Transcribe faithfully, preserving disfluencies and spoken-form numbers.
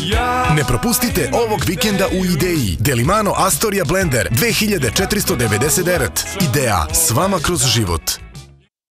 Ne propustite ovog vikenda u Ideji. Delimano Astoria Blender dve hiljade četiristo devedeset devet. Ideja, s vama kroz život.